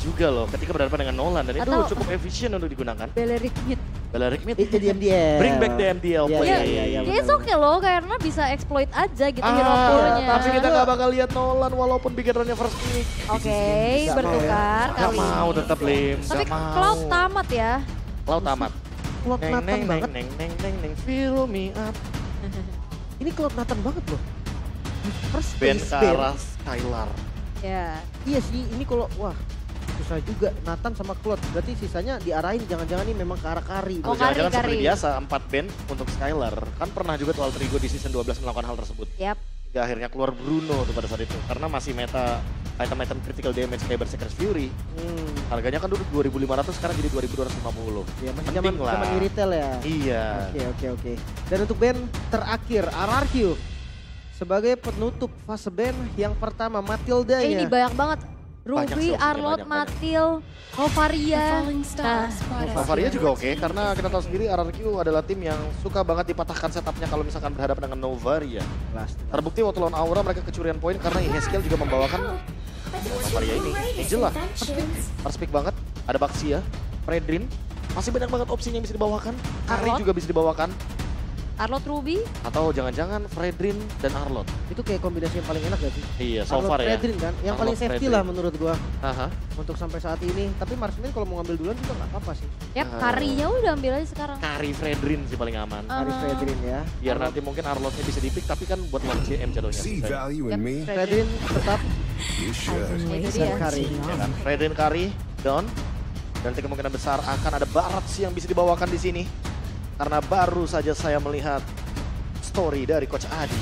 juga loh ketika berhadapan dengan Nolan dan Atau- itu cukup efisien untuk digunakan. Balearic mid. Balearic mid. Itu di MDL. Bring back the MDL Iya, play. iya, iya, iya. Dia benar. oke loh karena bisa exploit aja gitu hero Ah, poolnya. tapi kita nggak bakal lihat Nolan walaupun Bigetronnya first pick. Oke, Nggak bertukar Gak kali mau ini. tetap Lim, Tapi gak mau. Cloud tamat ya. Cloud tamat. Cloud Neng Nathan neng neng banget. neng neng neng neng fill me up. Ini Cloud Nathan banget loh. First Ben place ke Ben. arah Skylar. Ya. Iya sih, ini kalau wah susah juga Nathan sama Cloud. Berarti sisanya diarahin jangan-jangan ini memang ke arah Kari. Oh, Jangan-jangan Kari. seperti biasa 4 band untuk Skylar. Kan pernah juga tuh Alter Ego di season 12 melakukan hal tersebut. Yap. Hingga akhirnya keluar Bruno tuh pada saat itu. Karena masih meta item-item critical damage kayak Berserker's Fury. Harganya kan dulu 2.500 sekarang jadi 2.250. Ya masih Penting zaman lah. zaman retail ya. Iya. Oke. Dan untuk band terakhir RRQ sebagai penutup fase band yang pertama Matilda-nya. Ini banyak banget. Banyak Ruby, sih opsinya, Arlott, banyak. Matil, Novaria. Nah, Novaria juga oke karena kita tahu sendiri RRQ adalah tim yang suka banget dipatahkan setupnya kalau misalkan berhadapan dengan Novaria. Jelas. Terbukti waktu lawan Aura mereka kecurian poin karena Haskill juga membawakan Novaria ini. Angel lah, first pick banget. Ada Baxia, Fredrin. Masih banyak banget opsinya yang bisa dibawakan. Kari Arlott. juga bisa dibawakan. Arlott, Ruby. Atau jangan-jangan Fredrin dan Arlott. Itu kayak kombinasi yang paling enak gak sih? Iya, so Arlott far ya. Fredrin kan, yang paling Arlott safety Fredrin. lah menurut gua Aha. untuk sampai saat ini. Tapi Marksman kalau mau ngambil duluan juga nggak apa-apa sih. Yap, Ah. Karinya udah ambil aja sekarang. Kari Fredrin sih paling aman. Ah. Dari Fredrin ya. Biar nanti mungkin Arlottnya bisa dipick tapi kan buat lawan CM jadwalnya. See value Yap, in me? Fredrin tetap You should. Itu dan dia. Kari. Ya kan? Fredrin Kari, down. Dan kemungkinan besar akan ada Barat sih yang bisa dibawakan di sini. Karena baru saja saya melihat story dari Coach Adi.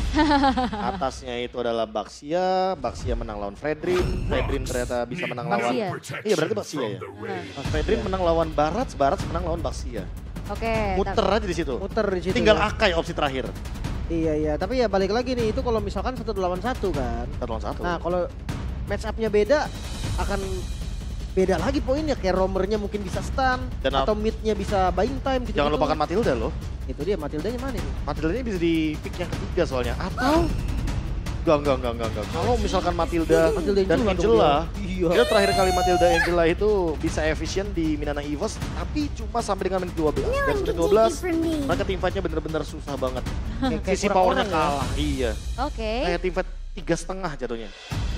Atasnya itu adalah Baxia, Baxia menang lawan Fredrin, Fredrin ternyata bisa menang lawan... Baxia. Iya berarti Baxia ya. Fredrin menang lawan Barat, Barat menang lawan Baxia. Oke. Muter aja di situ. Muter di situ. Tinggal ya. Akai opsi terakhir. Iya, tapi ya balik lagi nih itu kalau misalkan 1 lawan 1 kan. Satu lawan satu. Nah, kalau match up-nya beda akan beda lagi poinnya. Kayak roamernya mungkin bisa stun Dan atau mid-nya bisa buying time gitu. Jangan lupakan Matilda loh. Itu dia Matildanya mana nih? Matilda ini bisa di pick yang ketiga soalnya. Atau enggak. Kalau misalkan Matilda Matilda dan Angela dong Angela, dia. itu terakhir kali Matilda Angela itu bisa efisien di Minana EVOS, tapi cuma sampai dengan menit 12. Dan menit 12, mereka teamfight-nya bener-bener susah banget. Kayak Sisi kurang powernya orang ya. kalah, iya. Oke. Kayak teamfight 3,5 jatuhnya.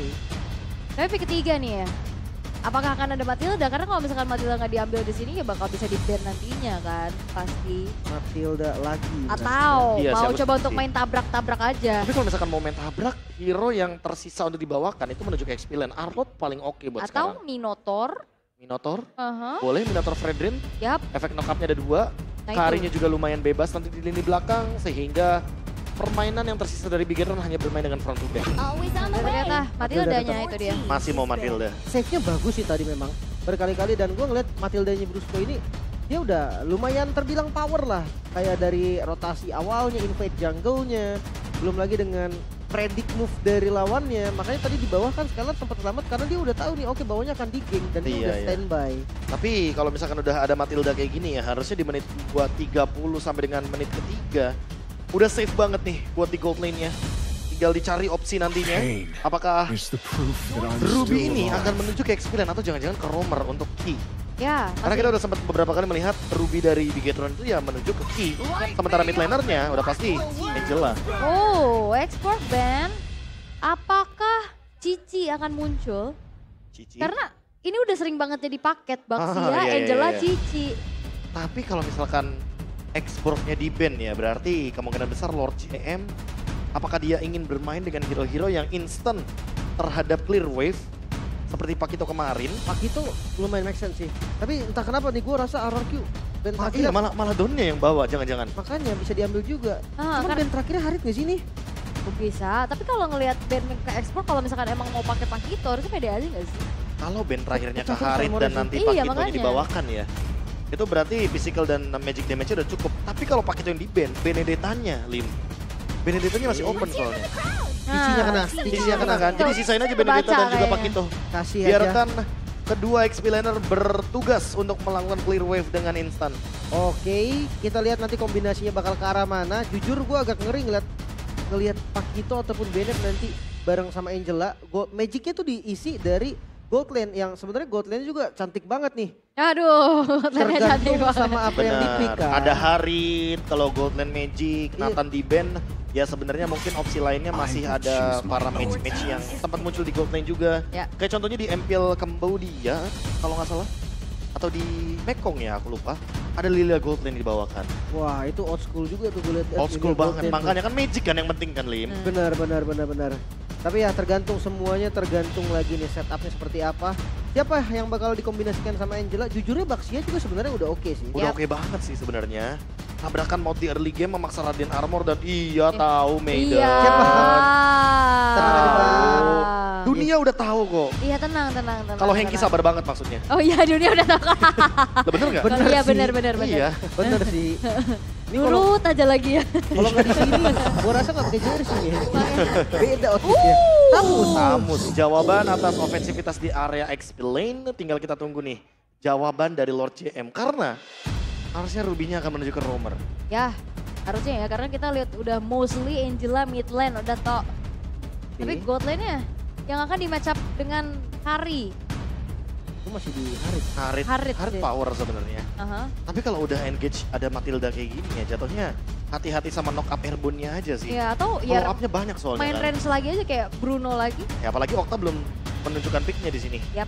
Tapi pick ketiga nih ya. Apakah akan ada Matilda? Karena kalau misalkan Matilda nggak diambil di sini ya bakal bisa di-ban nantinya kan, pasti. Matilda lagi. Atau Iya, mau siapa coba untuk sih? main tabrak-tabrak aja. Tapi kalau misalkan mau main tabrak, hero yang tersisa untuk dibawakan itu menuju ke XP lane. Arlott paling oke buat Atau sekarang. Minotaur. Minotaur, Aha. boleh Minotaur Fredrin. Yap. Efek knock-up-nya ada 2. Nah, Karinya juga lumayan bebas nanti di lini belakang sehingga permainan yang tersisa dari Bigetron hanya bermain dengan front to back. Dan ternyata Matildanya itu dia. Masih mau Matilda. Save-nya bagus sih tadi memang. Berkali-kali dan gue ngeliat Matildanya Brusco ini dia udah lumayan terbilang power lah. Kayak dari rotasi awalnya, invade jungle-nya. Belum lagi dengan predict move dari lawannya. Makanya tadi di bawah kan Skylar sempat selamat karena dia udah tahu nih oke bawahnya akan di-gank dan dia Iya, udah iya. standby. Tapi kalau misalkan udah ada Matilda kayak gini ya harusnya di menit 30 sampai dengan menit ketiga udah safe banget nih buat di gold lane-nya. Tinggal dicari opsi nantinya. Pain Apakah is the proof that I'm Ruby still ini alive. akan menuju ke XP lane atau jangan-jangan ke Roamer untuk key? Ya, Karena kita udah sempat beberapa kali melihat Ruby dari Bigetron itu ya menuju ke key. Sementara mid laner-nya udah pasti Angela. Oh, export ban. Apakah Cici akan muncul? Cici. Karena ini udah sering banget jadi paket Baxia, iya, Angela, iya. Cici. Tapi kalau misalkan exportnya di ban ya berarti kemungkinan besar Lord CM apakah dia ingin bermain dengan hero-hero yang instant terhadap clear wave seperti Pakito kemarin. Pak itu lumayan make sense sih. Tapi entah kenapa nih gue rasa RRQ band Iya terakhirnya malah Donnya yang bawa jangan-jangan. makanya bisa diambil juga. Ah, Cuman karena band terakhirnya Harit gak sih nih? bisa. Tapi kalau ngelihat band ke ekspor, kalau misalkan emang mau pakai Pakito, harusnya pede aja nggak sih? Kalau band terakhirnya ke Campur Harit sama dan Morrison. nanti Iya, Pakitonya makanya. dibawakan ya. Itu berarti physical dan magic damage-nya udah cukup. Tapi kalau Pakito yang di ban, Benedettanya Lim. Benedettanya masih open soalnya. Cici-nya kena, Cici-nya kena kan. Jadi sisain aja Benedetta Kebaca dan juga kayaknya. Pakito. Kasih aja. Biarkan kedua XP laner bertugas untuk melakukan clear wave dengan instan. Oke, kita lihat nanti kombinasinya bakal ke arah mana. Jujur gue agak ngeri ngelihat Pakito ataupun Bennett nanti bareng sama Angela. Magicnya tuh diisi dari gold lane yang sebenarnya gold lane juga cantik banget nih. Aduh, cantik Tergantung banget. sama apa yang Benar. dipilih kan. Ada Harit, kalau Goldland Magic, Iya. Nathan di ban. Ya sebenarnya mungkin opsi lainnya masih I ada choose my para own match-match yang sempat muncul di Goldland juga. Ya. Kayak contohnya di MPL Cambodia, kalau nggak salah. Atau di Mekong ya, aku lupa. Ada Lilia Goldland dibawakan. Wah itu old school juga tuh gue liat. Old school Lilia Gold banget, Lane tuh. makanya kan Magic kan yang penting kan Lim. Benar. Tapi ya tergantung semuanya, tergantung lagi nih setupnya seperti apa. Siapa yang bakal dikombinasikan sama Angela? Jujurnya Baxia juga sebenarnya udah oke sih. Udah Yap. oke banget sih sebenarnya. Tabrakan mau di early game memaksa Radiant Armor dan iya tahu Maiden. Iya. Siapa? Tenang aja, Bang. Dunia udah tahu kok. Iya tenang. Kalau Hengki tenang. sabar banget maksudnya. Oh iya dunia udah tahu. Lah, bener nggak? Bener Iya sih. benar. Iya. Bener sih. Ini kalau Nurut aja lagi ya. nggak di sini, gua rasa nggak pakai jersey ya. Beda outfitnya. Tamus, jawaban atas ofensivitas di area XP lane tinggal kita tunggu nih. Jawaban dari Lord JM karena harusnya Ruby-nya akan menuju ke roamer. Ya harusnya ya karena kita lihat udah mostly Angela mid lane udah tok. Tapi Oke. gold lane-nya yang akan di match up dengan Kari. Itu masih di Harit. Harit Harit sih. power sebenarnya. Aha. Tapi kalau udah engage ada Matilda kayak gini ya jatuhnya hati-hati sama knock up airborne-nya aja sih. Ya atau Follow ya up-nya banyak soalnya main kan. range lagi aja kayak Bruno lagi. Ya, apalagi Okta belum menunjukkan pick-nya di sini. Yap.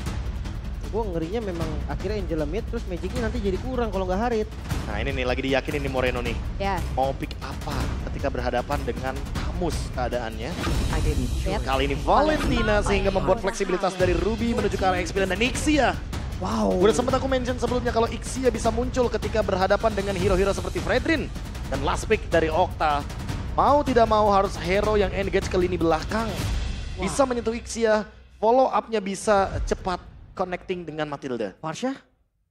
Gue ngerinya memang akhirnya Angela mid terus Magicnya nanti jadi kurang kalau nggak Harit. Nah ini nih lagi diyakinin nih Moreno nih. Ya. Mau pick apa ketika berhadapan dengan Tamus keadaannya. Yap. Kali ini Valentina sehingga membuat fleksibilitas dari Ruby menuju ke arah X9 dan Ixia. Wow. Udah sempat aku mention sebelumnya kalau Ixia bisa muncul ketika berhadapan dengan hero-hero seperti Fredrin. Dan last pick dari Okta. Mau tidak mau harus hero yang engage ke lini belakang. Bisa menyentuh Ixia, follow up-nya bisa cepat connecting dengan Matilda. Marsha?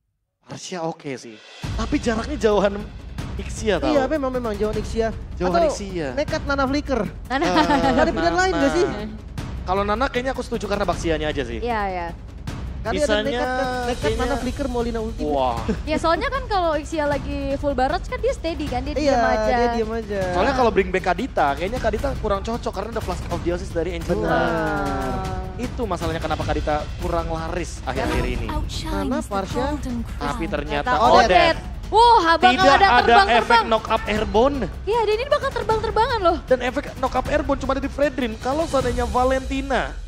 Marsha oke sih. Tapi jaraknya jauhan Ixia tau. Iya memang jauh Ixia. Jauhan Atau Ixia. nekat Nana Flicker. Nah, Gak ada pilihan lain gak sih? Kalau Nana kayaknya aku setuju karena Baxianya aja sih. Iya ya. Kali ada Bisanya nekat kayaknya- Nana Flicker mau Lina ulti. Wah. Ya soalnya kan kalau Ixia lagi full barrage kan dia steady kan dia Iya diam aja. dia diam aja. Soalnya kalau bring back Kadita, kayaknya Kadita kurang cocok karena ada Flask of Dionysus dari Angela. Benar. Itu masalahnya kenapa Kadita kurang laris akhir-akhir ini. Nana, Marsha, Tapi ternyata Ternyata Odette. Wah, bakal Tidak ada ada efek terbang-terbang. knock up airborne. Iya, dia ini bakal terbang-terbangan loh. Dan efek knock up airborne cuma ada di Fredrin. Kalau seandainya Valentina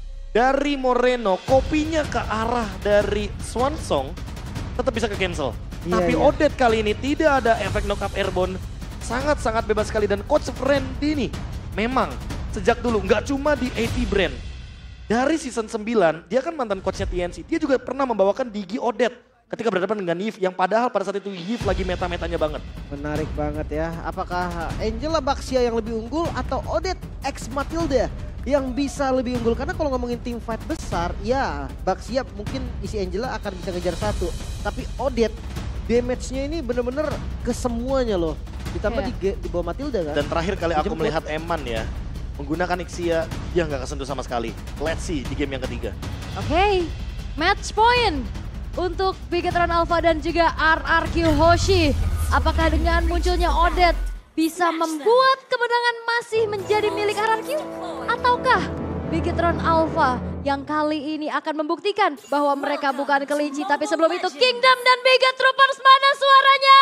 dari Moreno kopinya ke arah dari Swansong tetap bisa ke cancel. Iya, Tapi iya. Odette kali ini tidak ada efek knock up airborne. Sangat-sangat bebas sekali dan coach Randy nih memang sejak dulu nggak cuma di AT brand. Dari season 9 dia kan mantan coachnya TNC. Dia juga pernah membawakan Digi Odette ketika berhadapan dengan Yves yang padahal pada saat itu Yves lagi meta-metanya banget. Menarik banget ya. Apakah Angela Baxia yang lebih unggul atau Odette X Matilda yang bisa lebih unggul? Karena kalau ngomongin tim fight besar, ya Baxia mungkin isi Angela akan bisa ngejar satu. Tapi Odette damage-nya ini bener-bener ke semuanya loh. Ditambah di bawah Matilda kan. Dan terakhir kali aku Dijemput. melihat Eman ya menggunakan Ixia, dia nggak kesentuh sama sekali. Let's see di game yang ketiga. Oke, match point untuk Bigetron Alpha dan juga RRQ Hoshi. Apakah dengan munculnya Odette bisa membuat kemenangan masih menjadi milik RRQ? Ataukah Bigetron Alpha yang kali ini akan membuktikan bahwa mereka bukan kelinci. Tapi sebelum itu Kingdom dan Biget Troopers, mana suaranya?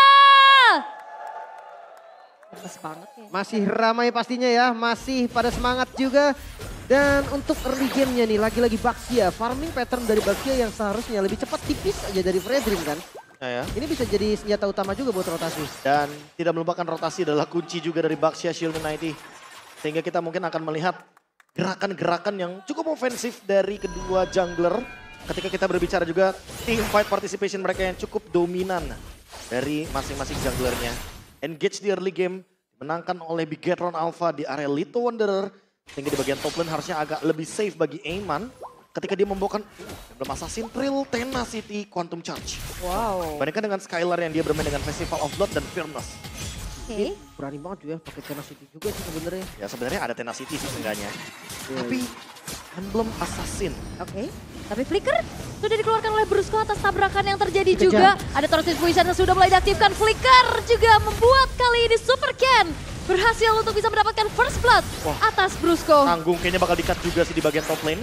Lemes banget ya. Masih ramai pastinya ya, masih pada semangat juga. Dan untuk early game-nya nih, lagi-lagi Baxia. Farming pattern dari Baxia yang seharusnya lebih cepat tipis aja dari Fredrin kan. Ya. Ini bisa jadi senjata utama juga buat rotasi. Dan tidak melupakan rotasi adalah kunci juga dari Baxia Shield United. Sehingga kita mungkin akan melihat gerakan-gerakan yang cukup ofensif dari kedua jungler. Ketika kita berbicara juga team fight participation mereka yang cukup dominan dari masing-masing junglernya. Engage di early game, dimenangkan oleh Bigetron Alpha di area Little Wanderer. Sehingga di bagian top lane harusnya agak lebih safe bagi Aiman. Ketika dia membawakan Emblem Assassin, Trill, Tenacity, Quantum Charge. Wow. Bandingkan dengan Skylar yang dia bermain dengan Festival of Blood dan Fearless. Oke. Berani banget juga pakai Tenacity juga sih sebenarnya. Ya sebenarnya ada Tenacity sih seenggaknya. Iya, Tapi Emblem Assassin. Oke, tapi Flicker sudah dikeluarkan oleh Brusco atas tabrakan yang terjadi Dikejar. juga. Ada Tortoise Poison yang sudah mulai diaktifkan. Flicker juga membuat kali ini Super Ken berhasil untuk bisa mendapatkan first blood Wah. atas Brusco. Tanggung kayaknya bakal di-cut juga sih di bagian top lane.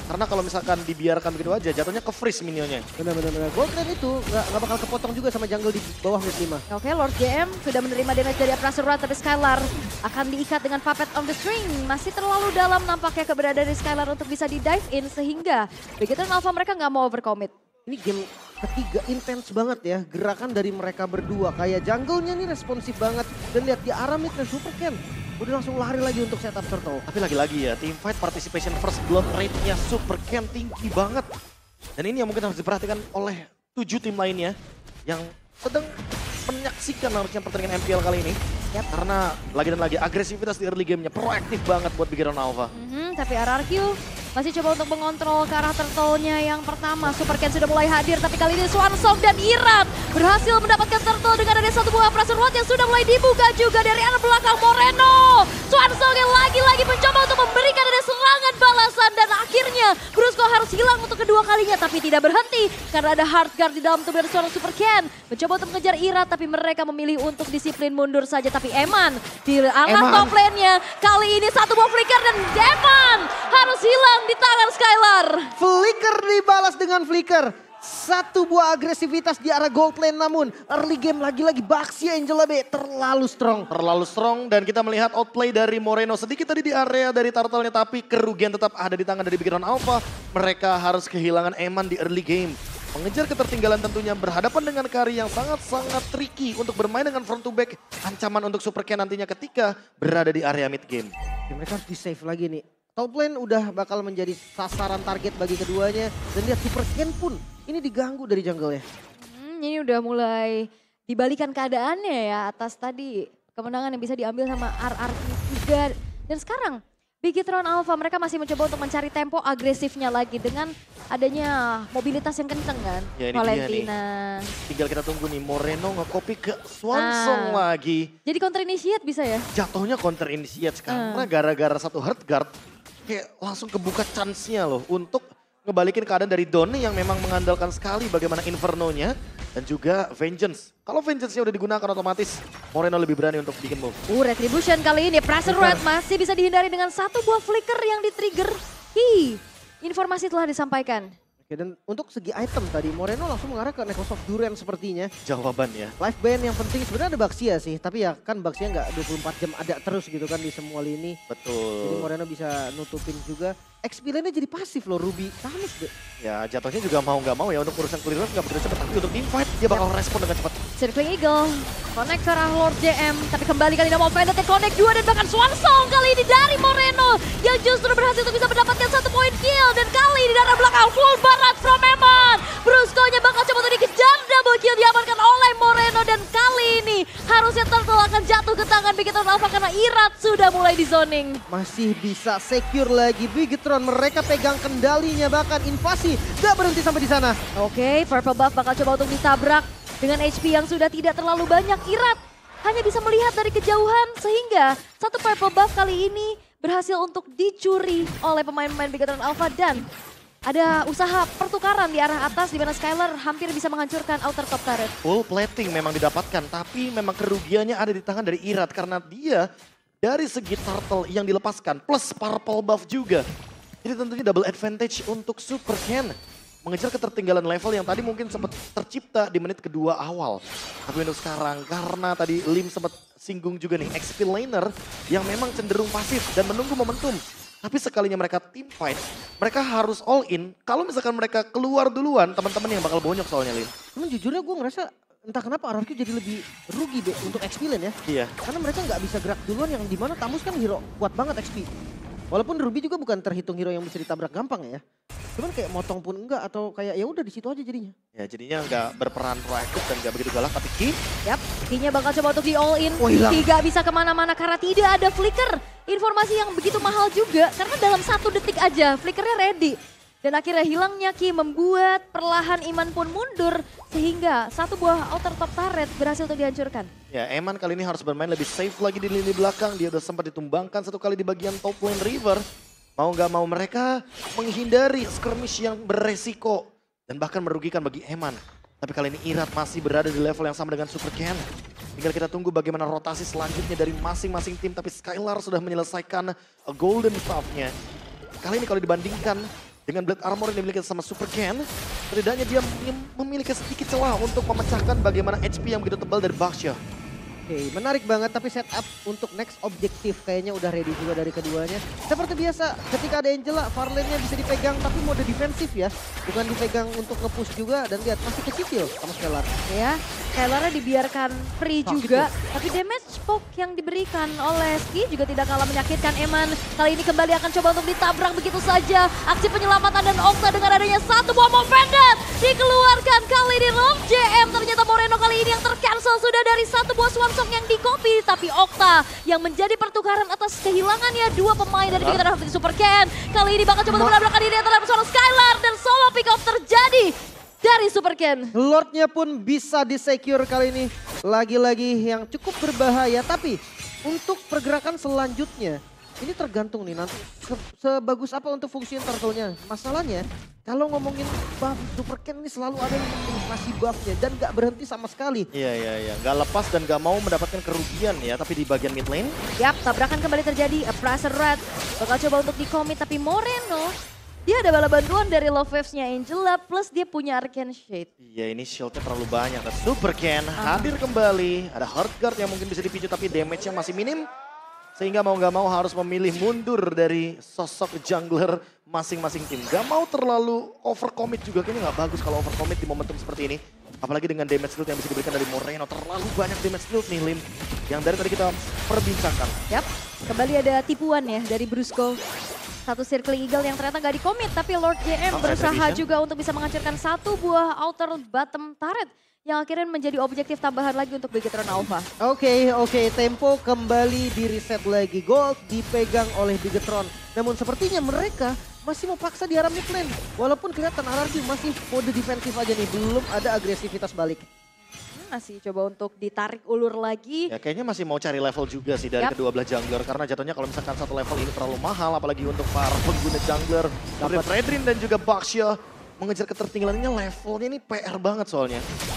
Karena kalau misalkan dibiarkan begitu aja, jatuhnya ke freeze minionnya. Benar-benar. Gold Lane itu nggak bakal kepotong juga sama jungle di bawah mid 5. Oke, Lord JM sudah menerima damage dari Aprasurra, tapi Skylar akan diikat dengan puppet on the string. Masih terlalu dalam nampaknya keberadaan dari Skylar untuk bisa di-dive in, sehingga begitu Alpha mereka nggak mau overcommit. Ini game ketiga intens banget ya, gerakan dari mereka berdua. Kayak jungle-nya nih responsif banget. Dan lihat di arah mid Super Ken udah langsung lari lagi untuk setup turtle. Tapi lagi-lagi ya, teamfight participation first blood rate-nya Super Ken tinggi banget. Dan ini yang mungkin harus diperhatikan oleh 7 tim lainnya yang sedang menyaksikan harusnya pertandingan MPL kali ini. Karena lagi dan lagi agresivitas di early game-nya proaktif banget buat Big Hero Alpha. Tapi RRQ masih coba untuk mengontrol ke arah turtle-nya yang pertama. Super Ken sudah mulai hadir, tapi kali ini Swansong dan Irat berhasil mendapatkan turtle dengan ada satu buah pressure rod yang sudah mulai dibuka juga dari arah belakang Moreno. Swansong yang lagi-lagi mencoba untuk memberikan ada serangan balasan dan akhirnya Brusco harus hilang untuk kedua kalinya, tapi tidak berhenti karena ada hard guard di dalam tubuh dari seorang Super Ken. Mencoba untuk mengejar Irat, tapi mereka memilih untuk disiplin mundur saja. Tapi Eman di arah top lane-nya kali ini satu buah flicker dan Eman harus hilang di tangan Skylar. Flicker dibalas dengan flicker. Satu buah agresivitas di arah gold lane, namun early game lagi-lagi Baxi Angela B terlalu strong. Terlalu strong dan kita melihat outplay dari Moreno sedikit tadi di area dari turtle-nya, tapi kerugian tetap ada di tangan dari Big Hero Alpha. Mereka harus kehilangan Eman di early game. Mengejar ketertinggalan tentunya berhadapan dengan Kari yang sangat-sangat tricky untuk bermain dengan front to back. Ancaman untuk Super Ken nantinya ketika berada di area mid game. Ya, mereka harus di-save lagi nih. Top lane udah bakal menjadi sasaran target bagi keduanya. Dan lihat Super Ken pun ini diganggu dari jungle-nya. Ini udah mulai dibalikan keadaannya ya atas tadi kemenangan yang bisa diambil sama RRQ juga. Dan sekarang Bigetron Alpha mereka masih mencoba untuk mencari tempo agresifnya lagi dengan adanya mobilitas yang kenceng kan. Ya, ini Valentina. Tinggal kita tunggu nih Moreno nge-copy ke Swansong lagi. Jadi counter initiate bisa ya? Jatuhnya counter initiate sekarang karena gara-gara satu hard guard kayak langsung kebuka chance-nya loh untuk ngebalikin keadaan dari Donny yang memang mengandalkan sekali bagaimana Inferno-nya dan juga Vengeance. Kalau Vengeance-nya udah digunakan otomatis Moreno lebih berani untuk bikin move. Retribution kali ini Pressure Red masih bisa dihindari dengan satu buah flicker yang di-trigger. Informasi telah disampaikan. Oke, dan untuk segi item tadi Moreno langsung mengarah ke Necklace of Duren sepertinya. Jawabannya. Life band yang penting sebenarnya ada Baxia sih, tapi ya kan Baxia nggak 24 jam ada terus gitu kan di semua lini. Jadi Betul. Moreno bisa nutupin juga. XP lane-nya jadi pasif loh Ruby. Tamus deh. Ya jatuhnya juga mau nggak mau ya untuk urusan clearance nggak begitu cepat. Tapi untuk teamfight dia bakal respon dengan cepat. Circling Eagle, connect ke arah Lord JM, tapi kembali kali ini mau Vendetta connect 2 dan bahkan Swansong kali ini dari Moreno yang justru berhasil untuk bisa mendapatkan 1 poin kill dan kali ini dari belakang full barat from Eman. Brusco-nya bakal coba untuk dikejar, double kill diamankan oleh Moreno dan kali ini harusnya turtle akan jatuh ke tangan Bigetron Alpha karena Irat sudah mulai di zoning. Masih bisa secure lagi Bigetron, mereka pegang kendalinya bahkan invasi gak berhenti sampai di sana. Oke, Purple Buff bakal coba untuk ditabrak dengan HP yang sudah tidak terlalu banyak. Irat hanya bisa melihat dari kejauhan sehingga satu Purple Buff kali ini berhasil untuk dicuri oleh pemain-pemain Bigetron Alpha dan ada usaha pertukaran di arah atas di mana Skylar hampir bisa menghancurkan outer top turret. Full plating memang didapatkan tapi memang kerugiannya ada di tangan dari Irat karena dia dari segi turtle yang dilepaskan plus purple buff juga. Jadi tentunya double advantage untuk Super Ken. Mengejar ketertinggalan level yang tadi mungkin sempat tercipta di menit kedua awal. Tapi untuk sekarang karena tadi Lim sempat singgung juga nih XP laner yang memang cenderung pasif dan menunggu momentum. Tapi sekalinya mereka team fight, mereka harus all in. Kalau misalkan mereka keluar duluan, teman-teman yang bakal bonyok soalnya Lim. Cuman jujurnya gue ngerasa entah kenapa RRQ jadi lebih rugi deh untuk XP lane ya. Iya. Karena mereka nggak bisa gerak duluan yang dimana Tamus kan hero kuat banget XP. Walaupun Ruby juga bukan terhitung hero yang bisa ditabrak gampang ya. Cuman kayak motong pun enggak atau kayak ya udah di situ aja jadinya. Ya jadinya nggak berperan proaktif dan nggak begitu galak. Tapi Ki, Yap, Ki-nya bakal coba untuk di all in. Oh, hilang. Tidak bisa kemana-mana karena tidak ada flicker. Informasi yang begitu mahal juga karena dalam 1 detik aja flickernya ready. Dan akhirnya hilangnya Ki membuat perlahan Iman pun mundur sehingga satu buah outer top turret berhasil untuk dihancurkan. ya Eman kali ini harus bermain lebih safe lagi di lini belakang. Dia udah sempat ditumbangkan 1 kali di bagian top lane River. Mau nggak mau mereka menghindari skirmish yang beresiko dan bahkan merugikan bagi Eman. Tapi kali ini Irat masih berada di level yang sama dengan Super Ken. Tinggal kita tunggu bagaimana rotasi selanjutnya dari masing-masing tim. Tapi Skylar sudah menyelesaikan golden staff-nya. Kali ini kalau dibandingkan Dengan Blade Armor yang dimiliki sama Super Ken, setidaknya dia memiliki sedikit celah untuk memecahkan bagaimana HP yang begitu tebal dari Baxia. Oke, menarik banget tapi setup untuk next objektif kayaknya udah ready juga dari keduanya. Seperti biasa ketika ada Angela, far lane-nya bisa dipegang tapi mode defensif ya. Bukan dipegang untuk nge-push juga dan lihat masih kecil sama Skylar. Ya, Skylar dibiarkan free Sakit juga. Tapi damage poke yang diberikan oleh Ski juga tidak kalah menyakitkan Eman. Kali ini kembali akan coba untuk ditabrak begitu saja. Aksi penyelamatan dan Okta dengan adanya satu buah Mom Bandit dikeluarkan kali ini Lord JM. Ternyata Moreno kali ini yang tercancel sudah dari satu buah Swansong yang di copy. Tapi Okta yang menjadi pertukaran atas kehilangannya dua pemain dari Big Hero Super Ken. Kali ini bakal coba menabrakkan diri antara seorang Skylar dan solo pick off terjadi dari Super Ken. Lordnya pun bisa di-secure kali ini. Lagi-lagi yang cukup berbahaya. Tapi untuk pergerakan selanjutnya, ini tergantung nih nanti sebagus apa untuk fungsi turtle-nya. Masalahnya kalau ngomongin buff Super Ken ini selalu ada yang ngasih buffnya dan gak berhenti sama sekali. Iya. Gak lepas dan gak mau mendapatkan kerugian ya. Tapi di bagian mid lane. Yap, tabrakan kembali terjadi. A Pressure Red bakal coba untuk di-commit. Tapi Moreno, dia ada bala bantuan dari Love Waves-nya Angela. Plus dia punya Arcane Shade. Iya ini shieldnya terlalu banyak. Ada Super Ken hadir kembali. Ada Heartguard yang mungkin bisa dipicu tapi damage-nya masih minim. Sehingga mau gak mau harus memilih mundur dari sosok jungler masing-masing tim. Gak mau terlalu overcommit juga, kayaknya gak bagus kalau overcommit di momentum seperti ini. Apalagi dengan damage shield yang bisa diberikan dari Moreno. Terlalu banyak damage shield nih Lim, yang dari tadi kita perbincangkan. Yap, kembali ada tipuan ya dari Brusco. Satu Circling Eagle yang ternyata gak di-commit. Tapi Lord JM berusaha juga untuk bisa menghancurkan satu buah outer bottom turret. Yang akhirnya menjadi objektif tambahan lagi untuk Bigetron Alpha. Oke, tempo kembali di reset lagi. Gold dipegang oleh Bigetron. Namun sepertinya mereka masih mau paksa di arah mid lane. Walaupun kelihatan RRQ masih mode defensif aja nih. Belum ada agresivitas balik. Masih coba untuk ditarik ulur lagi. Ya kayaknya masih mau cari level juga sih dari kedua belah jungler. Karena jatuhnya kalau misalkan satu level ini terlalu mahal. Apalagi untuk para pengguna jungler. Seperti Fredrin dan juga Baxia. Mengejar ketertinggalannya levelnya ini PR banget soalnya.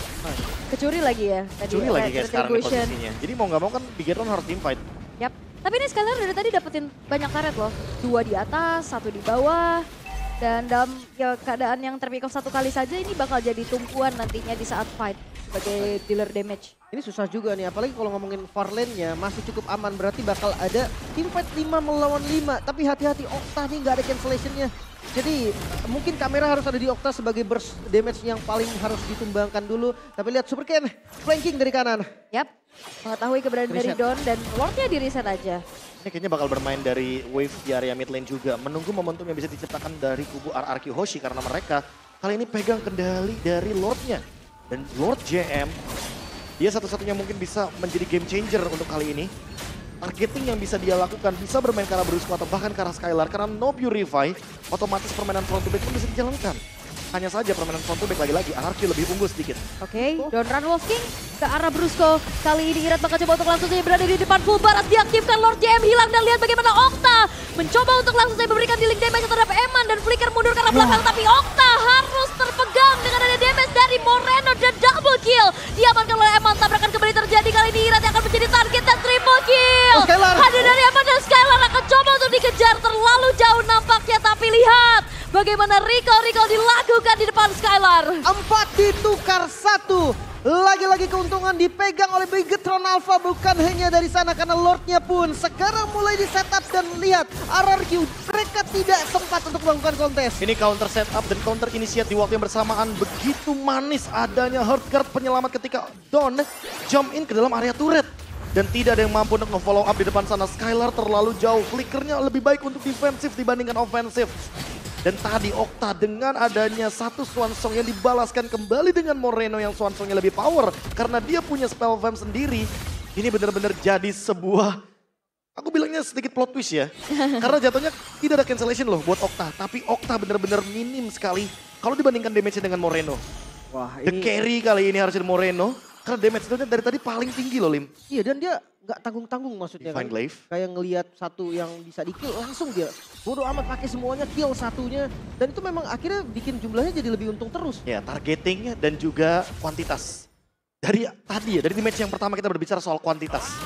Kecuri lagi ya. Kecuri lagi kayak sekarang di posisinya. Jadi mau gak mau kan Bigetron harus team fight. Yap. Tapi ini Skylar dari tadi dapetin banyak turret loh. 2 di atas, 1 di bawah. Dan dalam ya, keadaan yang terpick off satu kali saja ini bakal jadi tumpuan nantinya di saat fight. Sebagai dealer damage. Ini susah juga nih, apalagi kalau ngomongin far lane-nya masih cukup aman. Berarti bakal ada team fight 5 melawan 5. Tapi hati-hati Okta nih gak ada cancellation-nya. Jadi mungkin kamera harus ada di Okta sebagai burst damage yang paling harus ditumbangkan dulu. Tapi lihat Super Ken flanking dari kanan. Yap, mengetahui keberadaan dari Don dan Lordnya di reset aja. Ini kayaknya bakal bermain dari wave di area mid lane juga. Menunggu momentum yang bisa diciptakan dari kubu RRQ Hoshi. Karena mereka kali ini pegang kendali dari Lordnya. Dan Lord JM, dia satu-satunya mungkin bisa menjadi game changer untuk kali ini. Targeting yang bisa dia lakukan, bisa bermain ke arah Brusco atau bahkan ke arah Skylar. Karena no Purify, otomatis permainan front to back pun bisa dijalankan. Hanya saja permainan front to back lagi-lagi, RRQ lebih unggul sedikit. Oke, Don Run Wolf King ke arah Brusco. Kali ini Irat bakal coba untuk langsung saja berada di depan full barat. Diaktifkan Lord JM hilang dan lihat bagaimana Okta mencoba untuk langsung saja memberikan dealing damage terhadap Eman. Dan Flicker mundur ke arah belakang, tapi Okta harus terpegang dengan ada damage dari Moreno dan double kill. Diamankan oleh Eman, tabrakan kembali terjadi. Kali ini Irat yang akan menjadi target dan triple kill. Hadir dari Eman dan Skylar akan coba untuk dikejar terlalu jauh nampaknya. Tapi lihat bagaimana recall dilakukan di depan Skylar. 4 ditukar 1. Lagi-lagi keuntungan dipegang oleh Bigetron Alpha. Bukan hanya dari sana karena Lordnya pun sekarang mulai di setup. Dan lihat RRQ mereka tidak sempat untuk melakukan kontes. Ini counter setup dan counter initiate di waktu yang bersamaan. Begitu manis adanya Heartguard penyelamat ketika Don jump in ke dalam area turret. Dan tidak ada yang mampu untuk nge-follow up di depan sana. Skylar terlalu jauh, flickernya lebih baik untuk defensif dibandingkan ofensif. Dan tadi Okta dengan adanya satu Swansong yang dibalaskan kembali dengan Moreno yang Swansongnya lebih power. Karena dia punya spell fam sendiri. Ini benar-benar jadi sebuah, aku bilangnya sedikit plot twist ya. Karena jatuhnya tidak ada cancellation loh buat Okta. Tapi Okta benar-benar minim sekali kalau dibandingkan damage-nya dengan Moreno. Wah, The carry kali ini harusnya Moreno. Karena damage-nya dari tadi paling tinggi loh Lim. Iya, dan dia nggak tanggung-tanggung maksudnya Divine kan. Glaive. Kayak ngelihat satu yang bisa di-kill langsung dia bodoh amat pakai semuanya, kill satunya. Dan itu memang akhirnya bikin jumlahnya jadi lebih untung terus. Ya, targeting dan juga kuantitas. Dari tadi ya, dari match yang pertama kita berbicara soal kuantitas.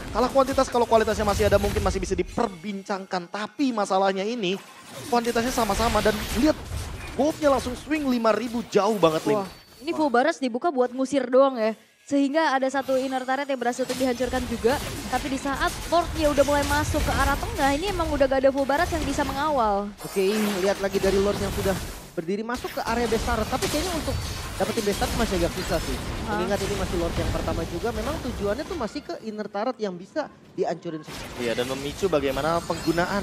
Kalah kuantitas, kalau kualitasnya masih ada mungkin masih bisa diperbincangkan. Tapi masalahnya ini kuantitasnya sama-sama dan lihat Wolf-nya langsung swing 5.000 jauh banget Lim. Wah, ini full baras dibuka buat ngusir doang ya. Sehingga ada satu inner turret yang berhasil untuk dihancurkan juga. Tapi di saat Lord-nya udah mulai masuk ke arah tengah, ini emang udah gak ada full baras yang bisa mengawal. Oke, lihat lagi dari Lord yang sudah berdiri masuk ke area base turret. Tapi kayaknya untuk dapetin base turret masih agak susah sih. Mengingat ini masih Lord yang pertama juga, memang tujuannya tuh masih ke inner turret yang bisa dihancurin semua. Iya, dan memicu bagaimana penggunaan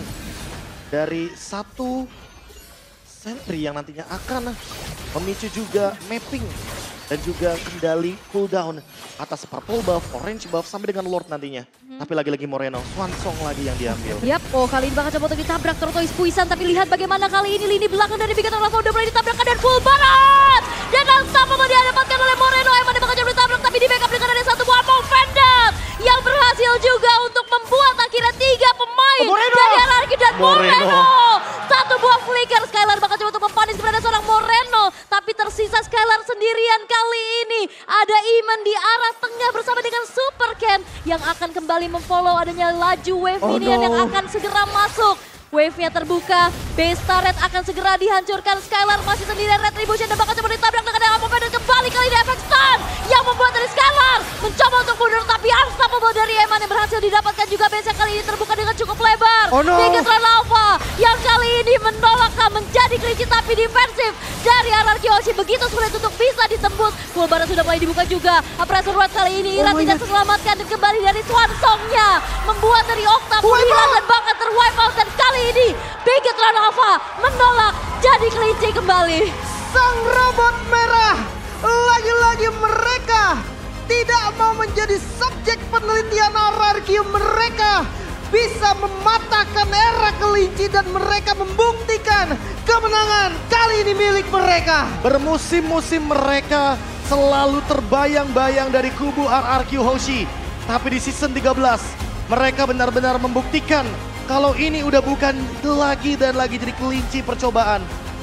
dari satu sentry yang nantinya akan memicu juga mapping dan juga kendali cooldown atas purple buff, orange buff sampai dengan Lord nantinya. Tapi lagi-lagi Moreno, Swansong lagi yang diambil. Yap, oh kali ini bakal coba untuk ditabrak Tortoise Puisan. Tapi lihat bagaimana kali ini lini belakang dari Bigetron Alpha udah mulai ditabrakkan dan full barat. Dan Unstoppable didapatkan oleh Moreno. Eman bakal coba ditabrak tapi di backup dengan ada satu buah Move Vendor yang berhasil juga untuk membuat akhirnya 3 pemain dari RRQ dan Moreno. Satu buah flicker, Skylar bakal coba untuk mempanis kepada seorang Moreno. Tapi tersisa Skylar sendirian kali ini. Ada Iman di arah tengah bersama dengan Super Ken yang akan kembali memfollow adanya laju wave minion yang akan segera masuk. Wave-nya terbuka, base turret akan segera dihancurkan. Skylar masih sendirian, Retribution dan bakal coba ditabrak dengan Ammo dan kembali kali ini efek stun yang membuat dari Skylar mencoba untuk mundur tapi Unstoppable dari Eman yang berhasil didapatkan juga. Base yang kali ini terbuka dengan cukup lebar. Bigetron Alpha yang kali ini menolakkan menjadi kelinci tapi defensif dari RRQ Hoshi begitu sulit untuk bisa ditembus. Full barat sudah mulai dibuka juga. Pressure Ward kali ini Ira tidak terselamatkan dan kembali dari Swansong-nya membuat dari Octa hilang dan bahkan terwipe out dan kali ini Bigetron Alpha menolak jadi kelinci kembali. Sang robot merah, lagi-lagi mereka tidak mau menjadi subjek penelitian RRQ. Mereka bisa mematahkan era kelinci dan mereka membuktikan kemenangan kali ini milik mereka. Bermusim-musim mereka selalu terbayang-bayang dari kubu RRQ Hoshi. Tapi di season 13 mereka benar-benar membuktikan kalau ini udah bukan lagi dan lagi jadi kelinci percobaan.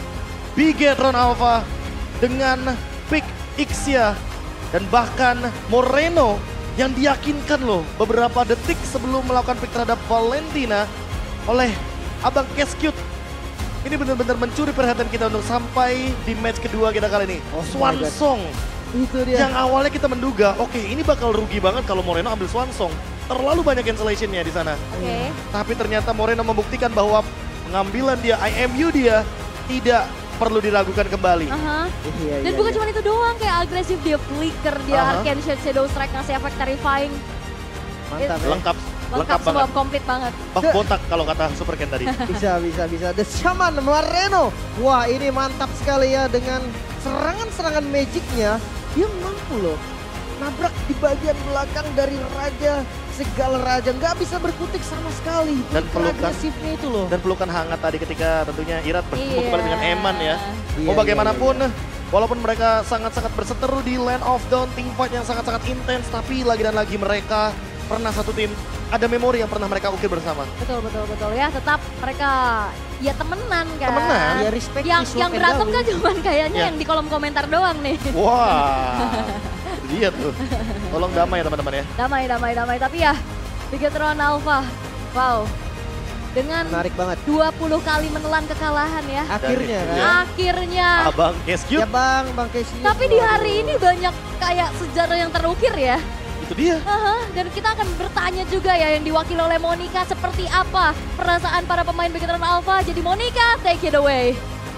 Bigetron Alpha dengan pick Ixia dan bahkan Moreno yang diyakinkan loh beberapa detik sebelum melakukan pick terhadap Valentina oleh Abang Keskute. Ini benar-benar mencuri perhatian kita untuk sampai di match kedua kita kali ini. Swansong. Itu dia. Yang awalnya kita menduga, oke ini bakal rugi banget kalau Moreno ambil Swansong. Terlalu banyak cancellation-nya di sana. Tapi ternyata Moreno membuktikan bahwa pengambilan dia, IMU dia tidak perlu diragukan kembali. Dan bukan cuma itu doang, kayak agresif dia flicker, dia Arcane Shadow Strike ngasih efek terrifying. Mantap ya. Lengkap semua, banget. komplit banget. Buff botak kalau kata Super Ken tadi. Bisa. The Shaman Moreno. Wah ini mantap sekali ya dengan serangan-serangan magicnya. Dia mampu loh nabrak di bagian belakang dari Raja segala raja. Nggak bisa berkutik sama sekali. Dan pelukan, agresifnya itu loh. Dan pelukan hangat tadi ketika tentunya Irat bertemu kembali dengan Eman ya. Iya, Bagaimanapun walaupun mereka sangat-sangat berseteru di Land of Dawn, team fight yang sangat-sangat intens. Tapi lagi dan lagi mereka pernah satu tim, ada memori yang pernah mereka ukir bersama. Betul ya, tetap mereka ya temenan kan. Temenan? Ya respect. Yang berantem kan cuman kayaknya yang di kolom komentar doang nih. Wah, dia tuh. Tolong damai ya teman-teman ya. Damai. Tapi ya Bigetron Alpha, wow. Dengan menarik banget. 20 kali menelan kekalahan ya. Akhirnya kan. Akhirnya. Abang Keskute. Ya bang Keskute. Tapi di hari ini banyak kayak sejarah yang terukir ya. Itu dia. Dan kita akan bertanya juga ya yang diwakili oleh Monica, seperti apa perasaan para pemain Bigetron Alpha. Jadi Monica, take it away.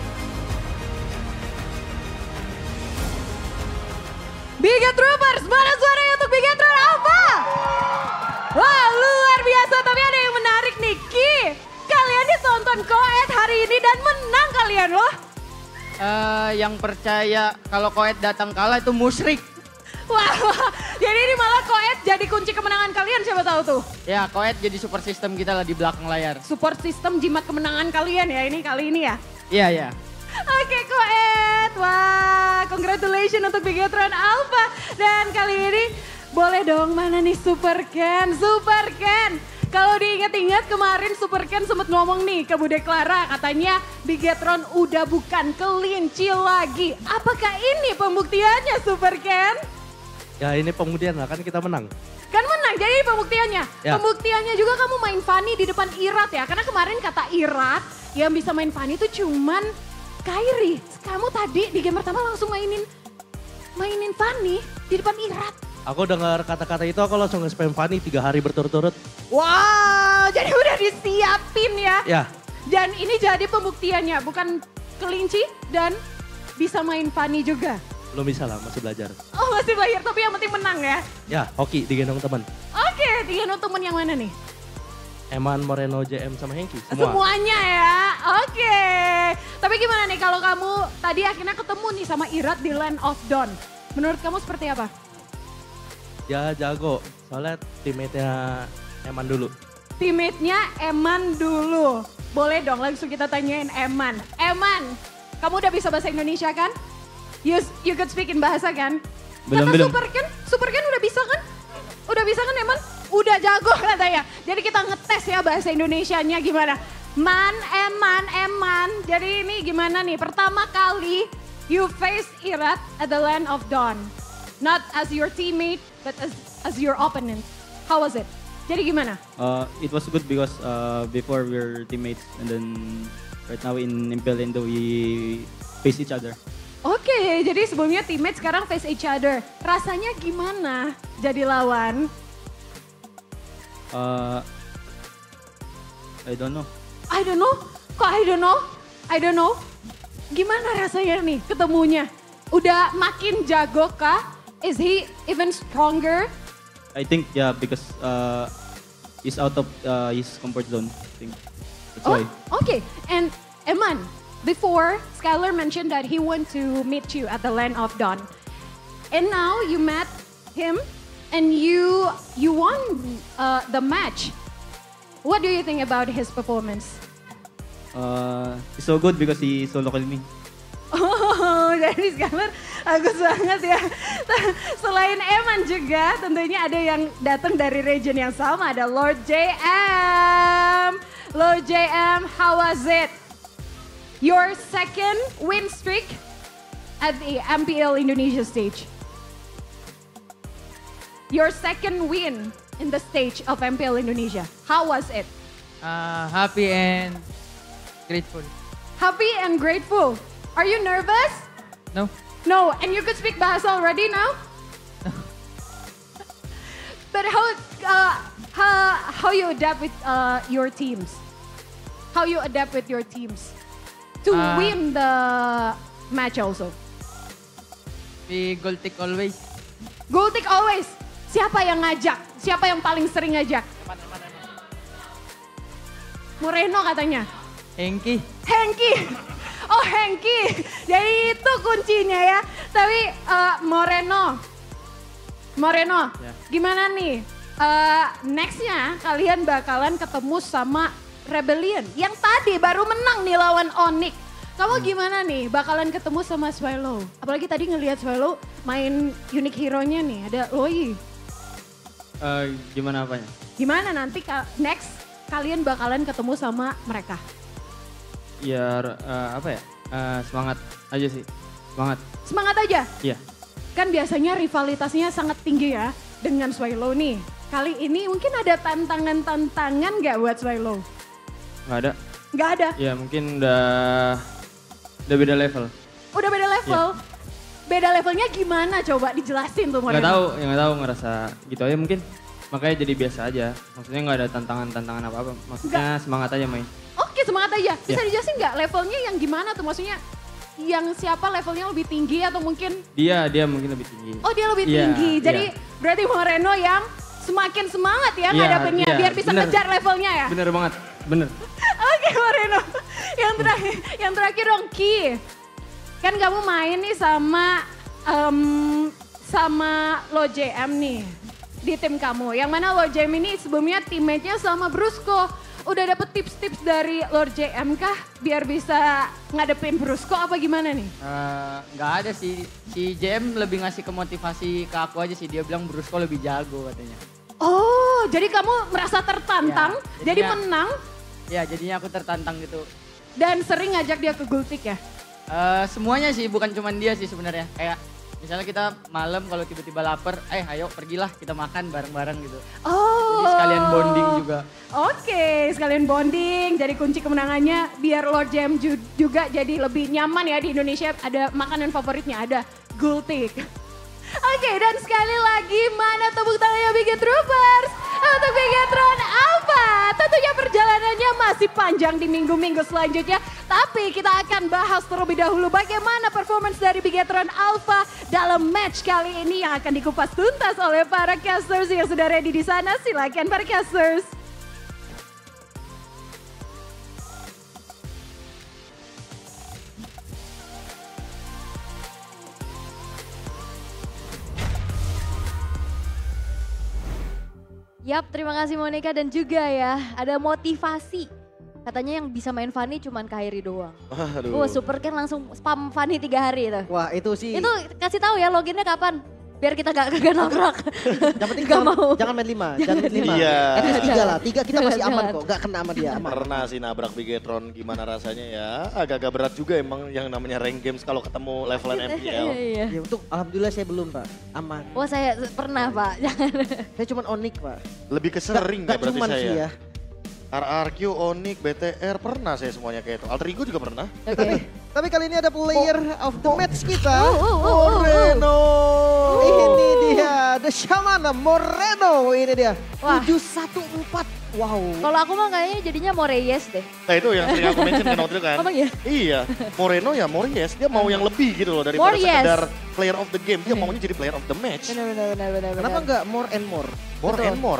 Bigetroopers, mana suaranya untuk Bigetron Alpha? Wah luar biasa, tapi ada yang menarik nih. Ki, kalian ditonton Koet hari ini dan menang kalian loh. Yang percaya kalau Koet datang kalah itu musyrik. Wah, jadi ini malah Koet jadi kunci kemenangan kalian, siapa tahu tuh. Ya, Koet jadi support system kita lah di belakang layar. Support system jimat kemenangan kalian ya ini kali ini ya. Iya. Oke Koet, wah congratulations untuk Bigetron Alpha. Dan kali ini boleh dong mana nih Super Ken. Kalau diingat-ingat kemarin Super Ken sempat ngomong nih ke Bude Clara, katanya Bigetron udah bukan kelinci lagi. Apakah ini pembuktiannya Super Ken? Ya ini pembuktian lah, kan kita menang. Kan menang jadi pembuktiannya. Ya. Pembuktiannya juga kamu main Fanny di depan Irat ya. Karena kemarin kata Irat yang bisa main Fanny itu cuman Kairi. Kamu tadi di game pertama langsung mainin Fanny di depan Irat. Aku dengar kata-kata itu aku langsung nge-spam Fanny 3 hari berturut-turut. Wow, jadi udah disiapin ya. Ya, Dan ini jadi pembuktiannya, bukan kelinci dan bisa main Fanny juga. belum bisa lah, masih belajar. Oh masih belajar, tapi yang penting menang ya. Ya, hoki digendong teman. Oke, tinggal temen yang mana nih? Eman, Moreno, JM, sama Hengki. Semua. Semuanya ya, oke. Tapi gimana nih kalau kamu tadi akhirnya ketemu nih sama Irat di Land of Dawn. Menurut kamu seperti apa? Ya jago, soalnya teammate-nya Eman dulu. Teammate-nya Eman dulu. Boleh dong langsung kita tanyain Eman. Eman, kamu udah bisa bahasa Indonesia kan? You could speak in bahasa kan? Belum, Kata belum. Super kan udah bisa kan? Udah bisa kan Eman? Udah jago katanya. Jadi kita ngetes ya bahasa Indonesianya gimana. Eman. Jadi ini gimana nih? Pertama kali you face Irat at the Land of Dawn. Not as your teammate, but as your opponent. How was it? Jadi gimana? It was good because before we were teammates and then right now in Impel Endo we face each other. Oke, jadi sebelumnya teammate sekarang face each other. Rasanya gimana jadi lawan? I don't know. I don't know. Kok I don't know? Gimana rasanya nih ketemunya? Udah makin jago kah? Is he even stronger? I think yeah because he's out of his comfort zone. I think that's why. Okay. And Eman, before Skylar mentioned that he want to meet you at the Land of Dawn. And now you met him and you won the match. What do you think about his performance? He's so good because he solo killed me. Oh, jadi Skylar bagus banget ya. Selain Eman juga tentunya ada yang datang dari region yang sama. Ada Lord JM. Lord JM, how was it? Your second win streak at the MPL Indonesia stage. Your second win in the stage of MPL Indonesia. How was it? Happy and grateful. Happy and grateful. Are you nervous? No? No, and you could speak Bahasa already now? But how you adapt with your teams? How you adapt with your teams to win the match also? We goal take always. Goal take always. Siapa yang ngajak? Siapa yang paling sering ngajak? Moreno katanya. Hengki. Hengki. Oh Hengki. Jadi itu kuncinya ya. Tapi Moreno. Ya. Gimana nih? Nextnya kalian bakalan ketemu sama Rebellion. Yang tadi baru menang nih lawan Onyx. Kamu gimana nih bakalan ketemu sama Swallow? Apalagi tadi ngelihat Swallow main unique hero-nya nih. Ada Loi. Gimana apanya? Gimana nanti next kalian bakalan ketemu sama mereka? Ya apa ya? Semangat aja sih. Semangat. Semangat aja. Iya. Kan biasanya rivalitasnya sangat tinggi ya dengan Swallow nih. Kali ini mungkin ada tantangan-tantangan gak buat Swallow? Nggak ada. Gak ada? Ya mungkin udah beda level. Udah beda level? Beda levelnya gimana coba dijelasin tuh Moreno? Nggak tahu ngerasa gitu aja mungkin. Makanya jadi biasa aja. Maksudnya nggak ada tantangan apa-apa. Maksudnya semangat aja main. Oke semangat aja. Bisa Ya. dijelasin nggak levelnya yang gimana tuh? Maksudnya yang siapa levelnya lebih tinggi atau mungkin... Dia mungkin lebih tinggi. Oh dia lebih Iya, tinggi. Jadi iya. berarti Moreno yang semakin semangat ya Iya, ngadepinnya. iya, Biar bisa bener. ngejar levelnya ya. Bener banget, bener. Oke Moreno. Yang terakhir dong Ki. Kan kamu main nih sama Lo JM nih di tim kamu. Yang mana Lo JM ini sebelumnya teammate-nya sama Brusco. Udah dapet tips-tips dari Lord JM kah biar bisa ngadepin Brusco apa gimana nih? Nggak ada sih. Si JM lebih ngasih kemotivasi ke aku aja sih. Dia bilang Brusco lebih jago katanya. Oh, jadi kamu merasa tertantang, Ya, jadi jadinya- menang Ya jadinya aku tertantang gitu. dan sering ngajak dia ke Gultik ya? Semuanya sih bukan cuma dia sih sebenarnya. Kayak Misalnya kita malam kalau tiba-tiba lapar, ayo pergilah kita makan bareng-bareng gitu. Oh. Jadi sekalian bonding juga. Oke, sekalian bonding. Jadi kunci kemenangannya biar Lord JM juga jadi lebih nyaman ya di Indonesia. Ada makanan favoritnya, ada gultik. Oke, dan sekali lagi mana tepuk tangannya Biget Troopers untuk Bigetron Alpha. Tentunya perjalanannya masih panjang di minggu-minggu selanjutnya. Tapi kita akan bahas terlebih dahulu bagaimana performance dari Bigetron Alpha dalam match kali ini yang akan dikupas tuntas oleh para casters yang sudah ready di sana. Silakan para casters. Yap, terima kasih Monica dan juga ya ada motivasi. Katanya yang bisa main Fanny cuman Kairi doang. Aduh. Super kan langsung spam Fanny 3 hari itu. Wah itu sih. Itu kasih tahu ya loginnya kapan. Biar kita gak nabrak. Yang penting Gak mau. jangan main 5, jangan main 5. Iya. At least 3 lah, 3 kita masih aman Jangan. kok, gak kena sama dia. Aman. Pernah sih nabrak Bigetron, gimana rasanya ya. Agak-agak berat juga emang yang namanya rank games kalau ketemu levelan MPL. Iya. Ya untuk alhamdulillah saya belum Pak, aman. Wah saya pernah Pak. Saya cuma Onyx Pak. Lebih ke sering ya Gak berarti cuman saya. sih ya. RRQ, Onyx, BTR pernah saya semuanya kayak itu. Alter Ego juga pernah. Oke. Tapi kali ini ada player of the match kita. Moreno. Ini dia, The Shaman Moreno. Ini dia, Wah. 714. Wow. Kalau aku mah kayaknya jadinya Moreyes deh. Nah itu yang sering aku mention kan waktu itu kan. Emang iya? Iya, Moreno ya Mories. Dia mau yang lebih gitu loh daripada Mories. sekedar player of the game. Dia maunya jadi player of the match. Benar. Kenapa enggak more and more? More Betul. and more.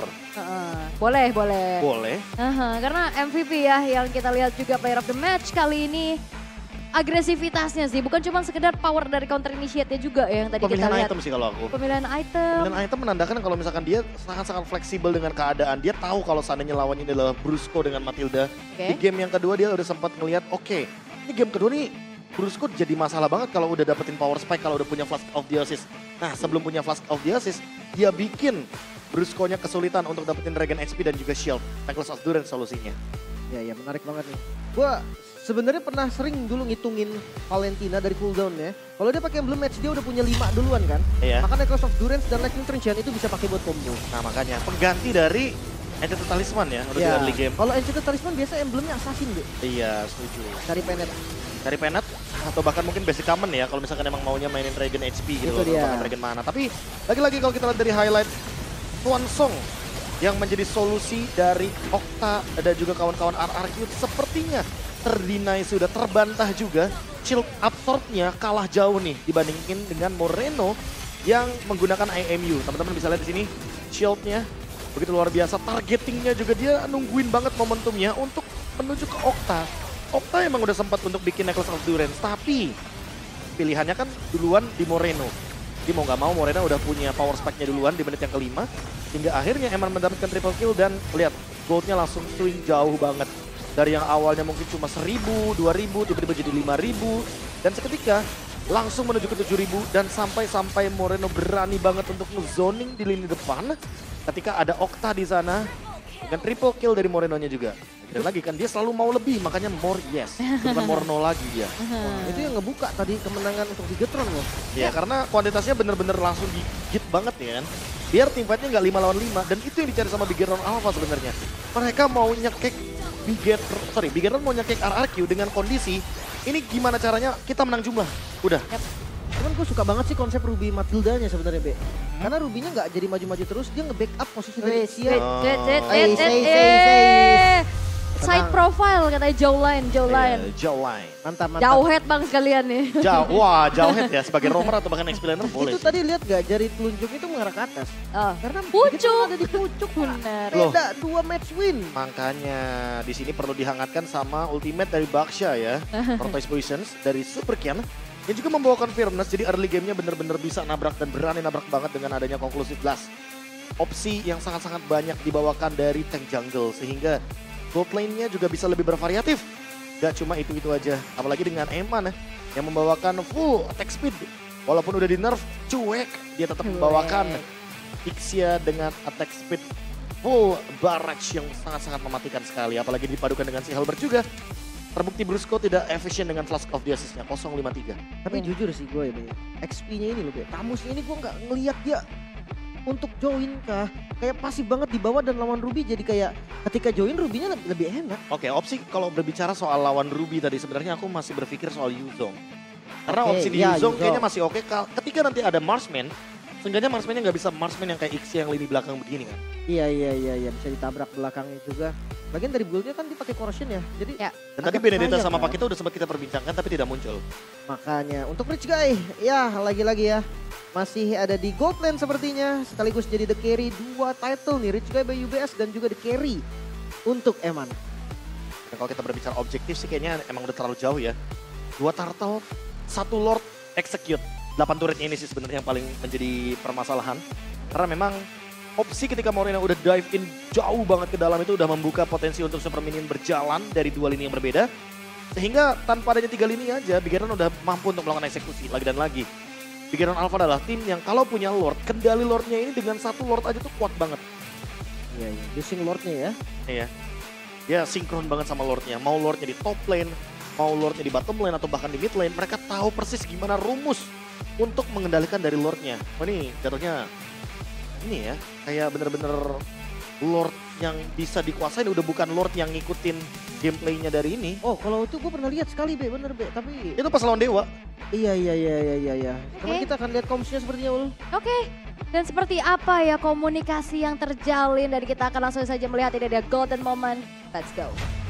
Boleh. Boleh. Karena MVP ya yang kita lihat juga player of the match kali ini. Agresivitasnya sih, bukan cuma sekedar power dari counter initiate-nya juga ya yang tadi kita Pemilihan lihat. item sih kalau aku. Pemilihan item. Pemilihan item menandakan kalau misalkan dia sangat-sangat fleksibel dengan keadaan. Dia tahu kalau seandainya lawannya adalah Brusco dengan Matilda. Oke. Di game yang kedua dia udah sempat ngelihat, oke, ini game kedua nih Brusco jadi masalah banget kalau udah dapetin power spike, kalau udah punya Flask of Theosis. Nah sebelum punya Flask of Theosis, dia bikin Brusco-nya kesulitan untuk dapetin Regen HP dan juga Shield. Necklace of Durance solusinya. Ya menarik banget nih. Gua sebenarnya pernah sering dulu ngitungin Valentina dari cooldown-nya. Kalau dia pakai Emblem Match dia udah punya 5 duluan kan. Iya. Maka Necklace of Durance dan Lightning Transient itu bisa pakai buat combo. Nah makanya pengganti dari Enchanted Talisman ya udah di early game. Kalau Enchanted Talisman biasa emblemnya Assassin deh. Iya setuju. Cari Penet. Dari Penet atau bahkan mungkin basic common ya kalau misalkan emang maunya mainin Regen HP gitu Itu loh, dia. pakai Regen mana. Tapi lagi-lagi kalau kita lihat dari highlight Tuan Song yang menjadi solusi dari Okta dan juga kawan-kawan RRQ sepertinya terdinai sudah terbantah juga. Shield absorb-nya kalah jauh nih dibandingin dengan Moreno yang menggunakan IMU. Teman-teman bisa lihat di sini shield-nya begitu luar biasa, targeting-nya juga dia nungguin banget momentumnya untuk menuju ke Okta. Okta emang udah sempat untuk bikin Necklace of Durance, tapi pilihannya kan duluan di Moreno. Dia mau nggak mau Moreno udah punya power spike-nya duluan di menit yang kelima. Hingga akhirnya Eman mendapatkan triple kill dan lihat goldnya langsung swing jauh banget. Dari yang awalnya mungkin cuma 1000, 2000, tiba-tiba jadi 5000. Dan seketika langsung menuju ke 7000 dan sampai Moreno berani banget untuk nge-zoning di lini depan. Ketika ada Okta di sana dengan triple kill dari Moreno-nya juga. Dan lagi kan dia selalu mau lebih, makanya more yes. Bukan more no lagi dia. Wah, itu yang ngebuka tadi kemenangan untuk Bigetron loh. Ya karena kuantitasnya bener-bener langsung digigit banget ya kan. Biar tim fight-nya nggak 5 lawan 5 dan itu yang dicari sama Bigetron Alpha sebenarnya. Mereka mau nyekek Bigetron mau nyekek RRQ dengan kondisi ini gimana caranya kita menang jumlah. Udah. Cuman gue suka banget sih konsep Ruby Matildanya sebenarnya Be. Karena Ruby-nya nggak jadi maju-maju terus, dia nge-backup posisi dari Sia. Side profile katanya Jowline. Jawline. Mantap. Jauh head bang sekalian nih. Wah jauh head ya sebagai roamer atau bahkan explainer boleh Itu sih. tadi lihat gak jari telunjuk itu mengarah ke atas. Oh. Karena Pucuk. Bigetron ada di pucuk. Benar. Loh. Beda 2 match win. Makanya di sini perlu dihangatkan sama ultimate dari Baksha ya. Tortoise Poisons dari Super Kian. Yang juga membawakan Firmness, jadi early game-nya bener-bener bisa nabrak dan berani nabrak banget dengan adanya Conclusive Blast. Opsi yang sangat-sangat banyak dibawakan dari tank jungle, sehingga gold lane-nya juga bisa lebih bervariatif. Gak cuma itu-itu aja, apalagi dengan Eman yang membawakan full attack speed. Walaupun udah di nerf, cuek, dia tetap membawakan Ixia dengan attack speed full barrage yang sangat-sangat mematikan sekali. Apalagi dipadukan dengan si Halberd juga. Terbukti Brusco tidak efisien dengan Flask of the Assist-nya, 053. Tapi jujur sih gue ini, XP-nya ini loh, Be. Tamusnya ini gue nggak ngelihat dia untuk join kah. Kayak pasif banget di bawah dan lawan Ruby jadi kayak ketika join Ruby-nya lebih enak. Oke, opsi kalau berbicara soal lawan Ruby tadi sebenarnya aku masih berpikir soal Yuzong. Karena Oke, opsi di iya, Yuzong Yuzong. kayaknya masih oke. Ketika nanti ada Marksman, seenggaknya Marksman-nya nggak bisa Marksman yang kayak Ixi yang lini belakang begini kan. Iya, bisa ditabrak belakangnya juga. Bagian dari build-nya kan dipakai corrosion ya. Jadi Ya. Dan tadi agak Benedetta sayang sama kan. Pakita udah sempat kita perbincangkan tapi tidak muncul. Makanya untuk Rich Guy, ya lagi-lagi ya. Masih ada di gold lane sepertinya. Sekaligus jadi the carry 2 title nih. Rich Guy by UBS dan juga the carry untuk Eman. Dan kalau kita berbicara objektif sih kayaknya emang udah terlalu jauh ya. 2 turtle, 1 lord, execute. 8 turretnya ini sih sebenarnya yang paling menjadi permasalahan. Karena memang opsi ketika Morena udah dive in jauh banget ke dalam itu udah membuka potensi untuk Super Minion berjalan dari 2 lini yang berbeda. Sehingga tanpa adanya 3 lini aja, Bigeron udah mampu untuk melakukan eksekusi lagi dan lagi. Bigeron Alpha adalah tim yang kalau punya Lord, kendali Lordnya ini dengan 1 Lord aja tuh kuat banget. Iya, using Lordnya ya. Iya. Ya sinkron banget sama Lordnya. Mau Lordnya di top lane, mau Lordnya di bottom lane atau bahkan di mid lane, mereka tahu persis gimana rumus untuk mengendalikan dari Lordnya. Oh ini jatuhnya ini ya, kayak bener-bener Lord yang bisa dikuasain udah bukan Lord yang ngikutin gameplaynya dari ini. Oh kalau itu gue pernah lihat sekali Be, bener Be. Tapi Itu pas lawan Dewa. iya. Cuman Oke. kita akan lihat komsnya sepertinya Ul. Oke, dan seperti apa ya komunikasi yang terjalin dan kita akan langsung saja melihat ini ada golden moment. Let's go.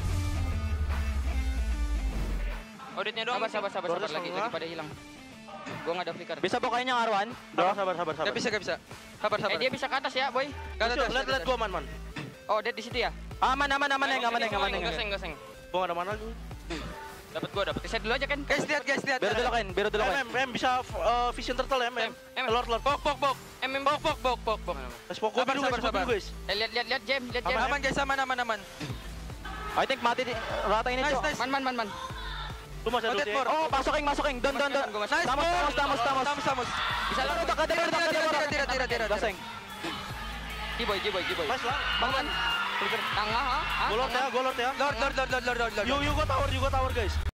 Auditnya doang. Sabar lagi pada hilang. Gua nggak ada flicker. Bisa pokoknya Arwan. Sabar. Gak bisa. Sabar. Dia bisa ke atas ya, boy. Lihat gua man. Oh, dia di situ ya? Aman yang. Gaseng. Gua nggak ada mana lu. Dapat. Reset dulu aja kan. Guys, lihat. Biar dulu kan. M bisa vision turtle M. Lord. Pok. Pok. Let's pokok dulu guys. Lihat Jam. Aman guys, aman. I think mati rata ini, Cok. Man. Lu masih ada ulti. Oh, masukin. Don. Tamus. Bisa lah. Tidak. Gaseng. Jiboy. Nice lah. Bangun. Tengah, ha? Gua Lord ya. Lord. You go tower guys.